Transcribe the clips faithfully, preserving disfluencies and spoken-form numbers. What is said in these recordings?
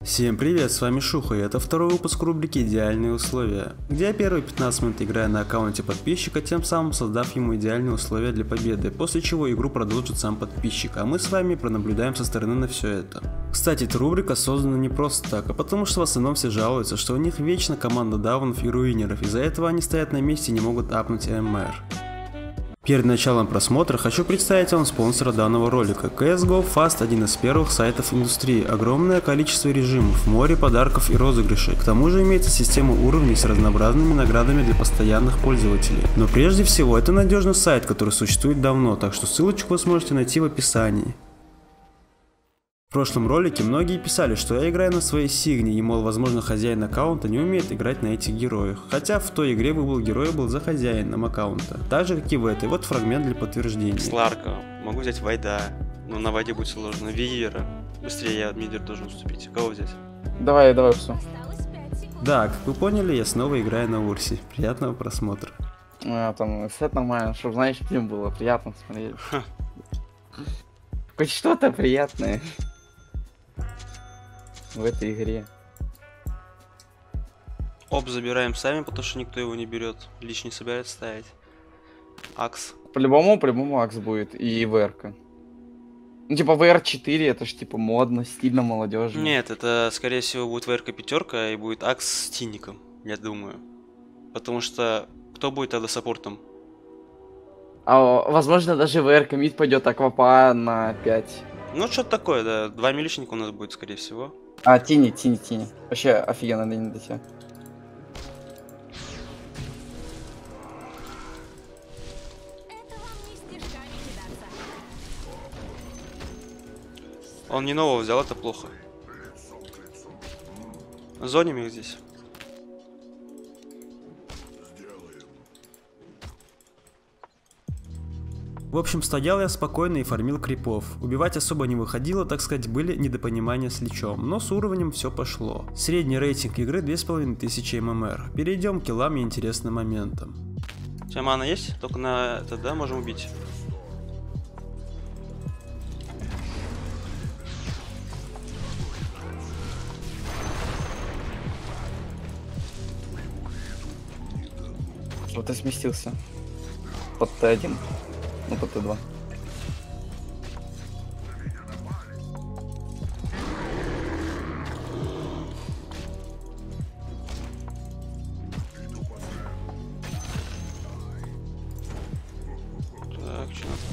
Всем привет, с вами Шуха, и это второй выпуск рубрики «Идеальные условия», где я первые пятнадцать минут играю на аккаунте подписчика, тем самым создав ему идеальные условия для победы, после чего игру продолжит сам подписчик, а мы с вами пронаблюдаем со стороны на все это. Кстати, эта рубрика создана не просто так, а потому что в основном все жалуются, что у них вечно команда даунов и руинеров, из-за этого они стоят на месте и не могут апнуть АМР. Перед началом просмотра хочу представить вам спонсора данного ролика. си эс го Fast – один из первых сайтов индустрии, огромное количество режимов, море подарков и розыгрышей. К тому же имеется система уровней с разнообразными наградами для постоянных пользователей. Но прежде всего это надежный сайт, который существует давно, так что ссылочку вы сможете найти в описании. В прошлом ролике многие писали, что я играю на своей Сигне, и мол, возможно, хозяин аккаунта не умеет играть на этих героях. Хотя в той игре выбор героя был за хозяином аккаунта. Так же, как и в этой. Вот фрагмент для подтверждения. Сларка, могу взять Вайда, но на Вайде будет сложно. Вивера, быстрее я мидер должен уступить. Кого взять? Давай, давай, все. Да, как вы поняли, я снова играю на Урсе. Приятного просмотра. А, там все нормально, чтобы, знаешь, им было приятно смотреть. Хоть что-то приятное в этой игре. Оп, забираем сами, потому что никто его не берет. Лишний собирается ставить. Акс. По-любому, по-любому Акс будет и ВР-ка. Ну, типа вэ эр четыре, это ж типа модно, стильно, молодежно. Нет, это скорее всего будет ВРК пятерка и будет Акс с Тинником, я думаю. Потому что кто будет тогда саппортом? А возможно даже ВР-ка мид пойдет Аквапа на пять. Ну, что-то такое, да. Два милишника у нас будет, скорее всего. А, Тини, Тини, Тини. Вообще офигенно, да не до тебя. Он не нового взял, это плохо. Зоним их здесь. В общем, стоял я спокойно и фармил крипов. Убивать особо не выходило, так сказать, были недопонимания с личом, но с уровнем все пошло. Средний рейтинг игры две тысячи пятьсот ММР. Перейдем к киллам и интересным моментам. У тебя мана есть? Только на это, да, можем убить. Вот и сместился. Под тэ один. Ну, под тэ два. Так, что надо?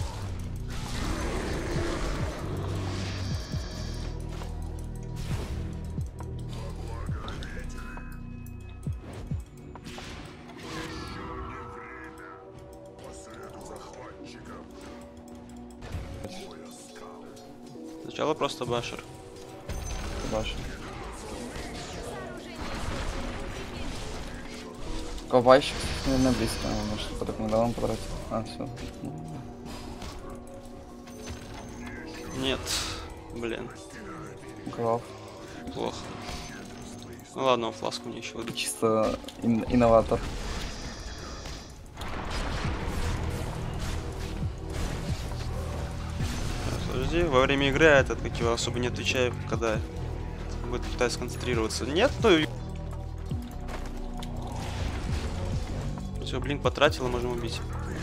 Сначала просто башер. Башен. Ковальщик, наверное, близко. Может, по такому давам потратил. А, все. Нет. Блин. Глав. Плохо. Ну ладно, фласку мне еще выдать. Чисто ин инноватор. Подожди, во время игры этот, как его, особо не отвечаю, когда будет пытаться сконцентрироваться. Нет, ну... Все, блин, потратила, можем убить.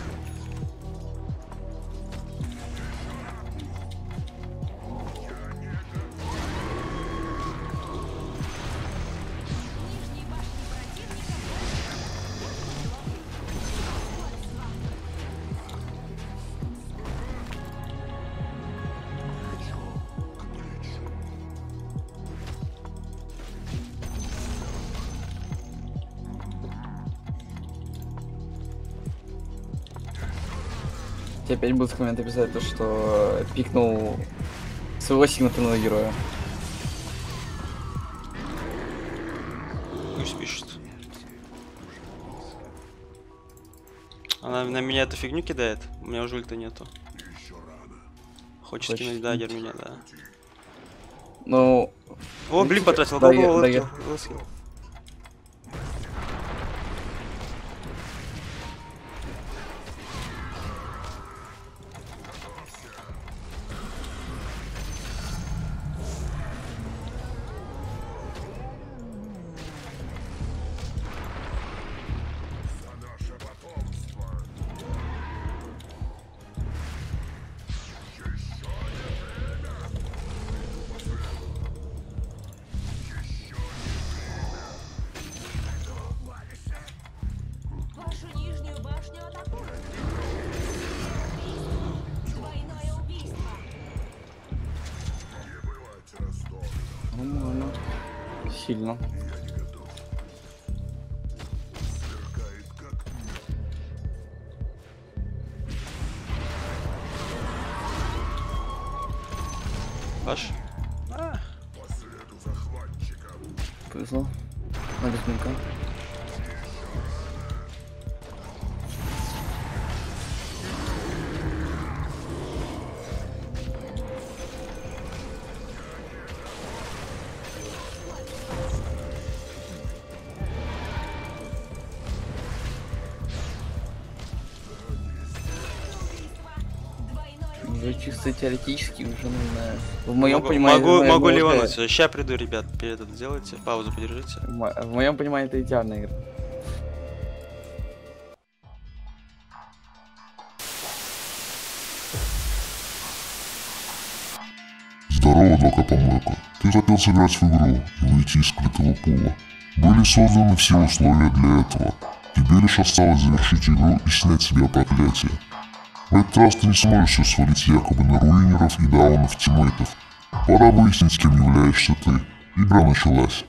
Тебе опять будут в комменты писать то, что пикнул своего сигнатурного героя. Пусть пишет. Она на меня эту фигню кидает, у меня уже ульта нету. Хочет Хочет кинуть дагер меня, да. Ну... О, блин, потратил, Дагер, го-го, дагер. лоскил. Сильно. Паш? А. Повезло. На без блинка. Уже чисто теоретически уже нужно. В моем могу, понимании. Могу, могу игра... ливануть. Сейчас приду, ребят. Перед это сделайте. Паузу подержите. В, мо... в моем понимании это идеальная игра. Здорово, Дока-помойка. Ты хотел сыграть в игру и выйти из скрытого пула. Были созданы все условия для этого. Тебе лишь осталось завершить игру и снять с себя проклятие. В этот раз ты не сможешь все свалить якобы на руинеров и даунов тиммейтов. Пора выяснить, кем являешься ты. Игра началась.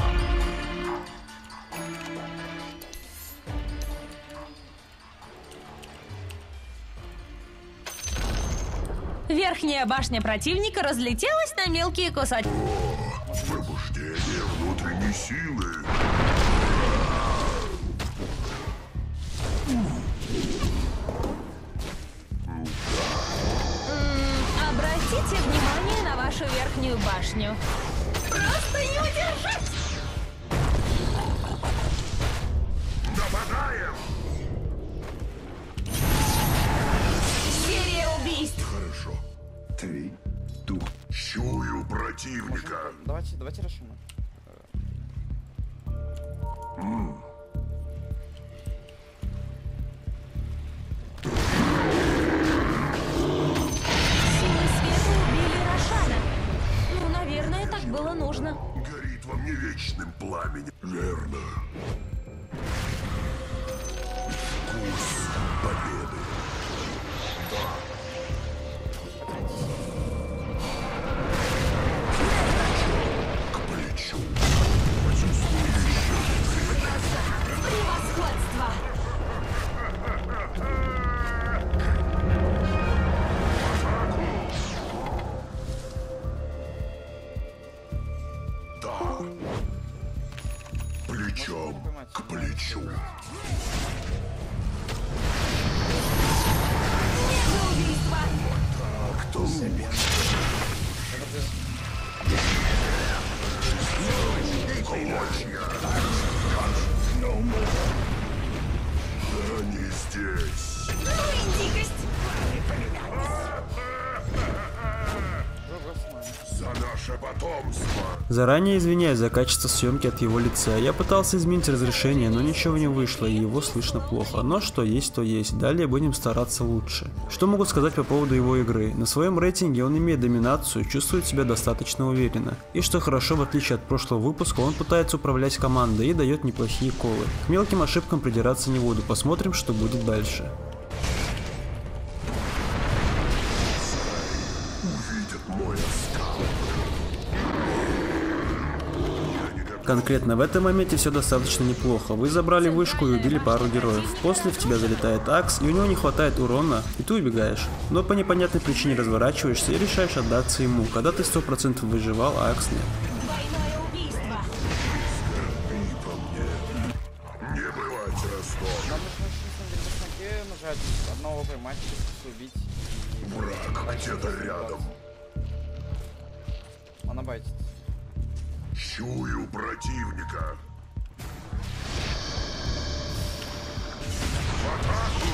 Верхняя башня противника разлетелась на мелкие кусочки. Пробуждение внутренней силы. Обратите внимание на вашу верхнюю башню. Просто не удержать! Нападаем! Серия убийств. Хорошо. Три. Ту. Чую противника. Давайте, давайте решим. Силы света убили Рошана. Ну, наверное, так было нужно. Горит во мне вечным пламенем. Верно. Вкус победы. К плечу. Почувствуй Превосходство! да. Плечом к плечу. Убийство! Кто себе? Они здесь. Ну и дикость! За наше потомство. Заранее извиняюсь за качество съемки от его лица. Я пытался изменить разрешение, но ничего не вышло, и его слышно плохо. Но что есть, то есть. Далее будем стараться лучше. Что могу сказать по поводу его игры? На своем рейтинге он имеет доминацию, чувствует себя достаточно уверенно. И что хорошо, в отличие от прошлого выпуска, он пытается управлять командой и дает неплохие колы. К мелким ошибкам придираться не буду, посмотрим, что будет дальше. Увидят мой оскал. Конкретно в этом моменте все достаточно неплохо. Вы забрали вышку и убили пару героев. После в тебя залетает Акс, и у него не хватает урона, и ты убегаешь. Но по непонятной причине разворачиваешься и решаешь отдаться ему, когда ты сто процентов выживал, а Акс нет. Двойное убийство! И по мне. Не бывать Ростов. Нам нужно на самом деле нажать одного поймать, убить. И... Враг где-то рядом. Она байтит. Чую противника. В атаку!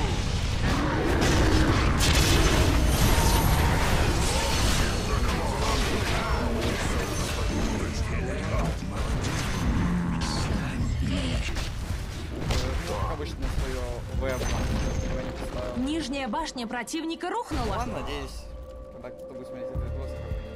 Как обычно свое веб не поставил. Нижняя башня противника рухнула. Ладно, надеюсь, когда кто-то будет смотреть этот видос,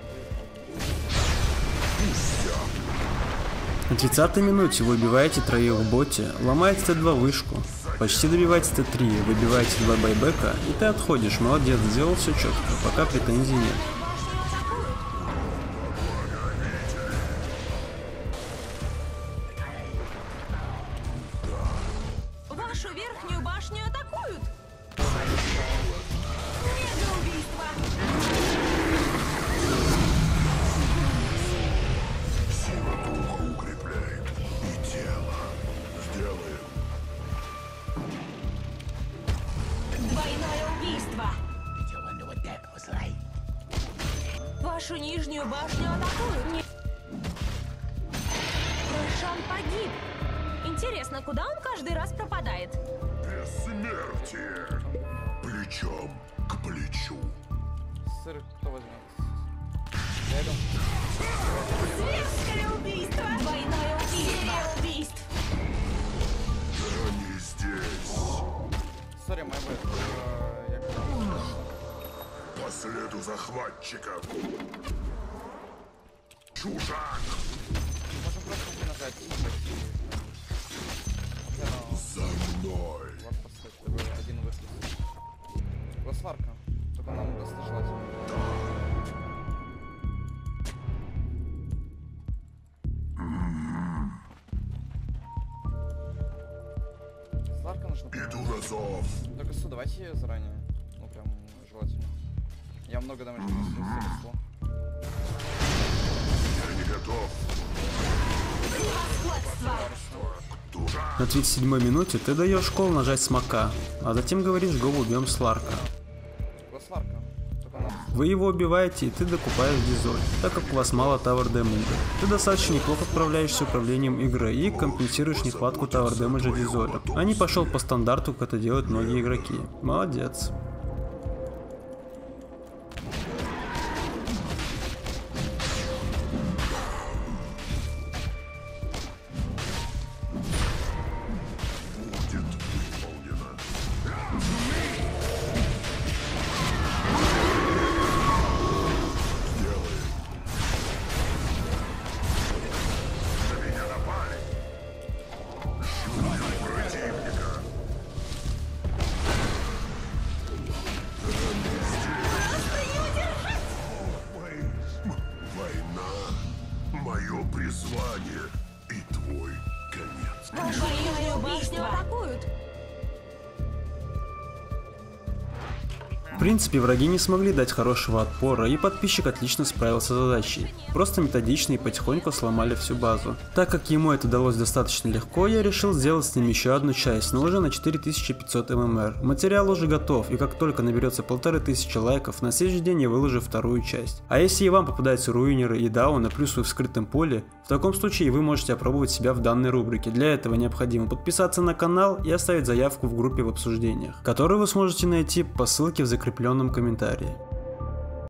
На тридцатой минуте вы убиваете троих в боте, ломаете Т два вышку, почти добиваете Т три, выбиваете два байбека, и ты отходишь. Молодец, сделал все четко, пока претензий нет. Вашу нижнюю башню атакуют. Не- Рошан погиб. Интересно, куда он каждый раз пропадает? Бессмертие! Плечом к плечу. Сыр кто возьмет? Я иду. Зверское убийство! Двойное убийство! убийств! Они здесь. Сори, мой бэт. Я По следу захватчиков. Чужак! можем просто не нажать. За мной! Вот поставь, чтобы один выход. Госларка. Только нам даст желательно. Сларка нужно. Иду на зов. Только су, давайте ее заранее. Ну прям желательно. Я много дамажа несу. Я не готов. На тридцать седьмой минуте ты даешь кол нажать смока, а затем говоришь го убьем Сларка. Госларка. Только нам. Вы его убиваете и ты докупаешь дизоль, так как у вас мало тавер дэмэджа. Ты достаточно неплохо справляешься с управлением игры и компенсируешь нехватку тавер дэмэджа дизоля, а не пошел по стандарту, как это делают многие игроки. Молодец. Будет выполнено. Сделаем. На меня напали. Чую противника. Война. Мое призвание и твой конец. Двойную башню атакуют. В принципе, враги не смогли дать хорошего отпора, и подписчик отлично справился с задачей. Просто методично и потихоньку сломали всю базу. Так как ему это далось достаточно легко, я решил сделать с ним еще одну часть, но уже на четыре тысячи пятьсот эм эм эр. Материал уже готов, и как только наберется полторы тысячи лайков, на следующий день я выложу вторую часть. А если и вам попадаются руинеры и дауны, плюс вы в скрытом поле, в таком случае вы можете опробовать себя в данной рубрике. Для этого необходимо подписаться на канал и оставить заявку в группе в обсуждениях, которую вы сможете найти по ссылке в закрепленном комментарии.